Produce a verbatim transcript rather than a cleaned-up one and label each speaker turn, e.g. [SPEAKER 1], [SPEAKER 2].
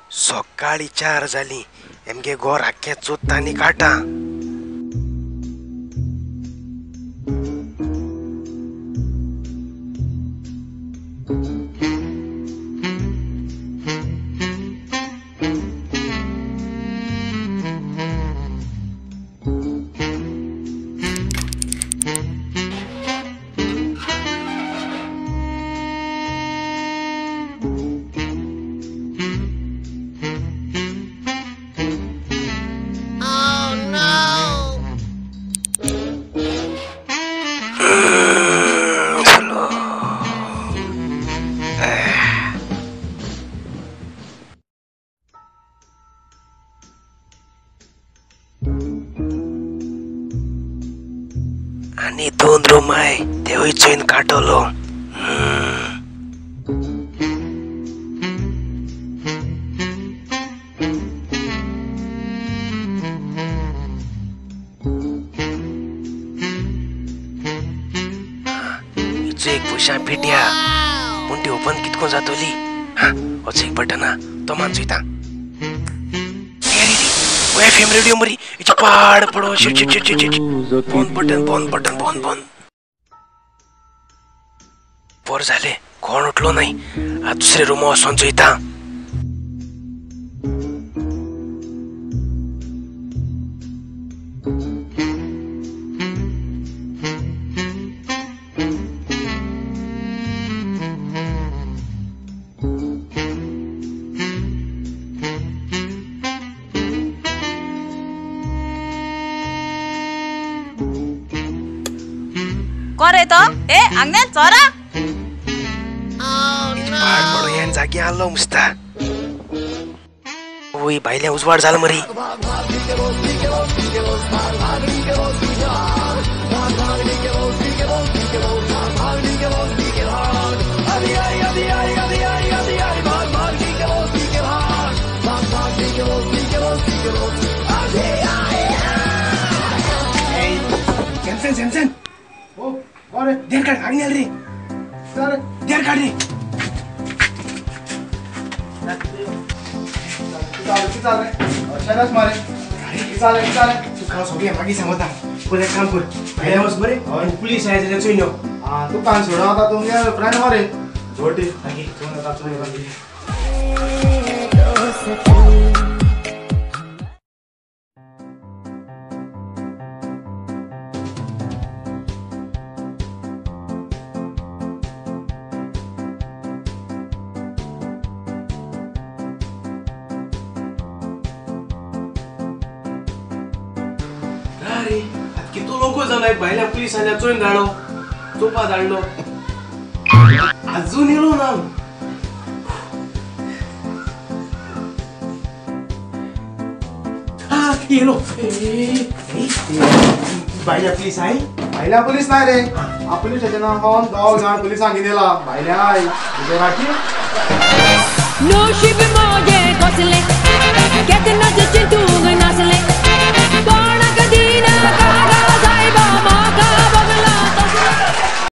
[SPEAKER 1] सकाळी चार झाली एमगे गोर हाक्या चोत्तानी काटा आणि दोन रूम आहे तेव्हा चैन काटवलो एक पुषा पेट्या मुंडी ओपन कितकोन जातोली हा अच एक बटन हा तो मानसो इता ओ एफएम रेडिओ मरी इच पाड पडो shit shit shit shit phone button phone button phone phone पोर झाले कोण उठलो नाही आ दुसरे रूम असोंचो इता
[SPEAKER 2] करे तो ए अंगने चोरा
[SPEAKER 1] पाड पडो यान जागी आलो मुस्ता ओय बायल्या उजवाड झालं मरी सॅमसन सॅमसन ओ अरे देर काढ आगने रे सर देर काढ रे चाल चाल रे शरास मारे अरे चाल चाल तू का सोबी मागे समजता कोण एक काम कर भाईला बस बरे और पुलिस आहे जे चोइनो हां तू कान सोडा आता तुमगे फ्रेंड मारे जोटी आगे तू आता चोइ बाकी अरे किती लोक झालाय बायला पोलीस आल्या चोईन धाडो चोपा धाडलो अजून येलो ना हा येलो बायला पोलीस आहे बायला पोलीस नाही रे आपण त्याच्या नावावर दहा जण पोलिसांनी दिला बायला आहे तुझे राखी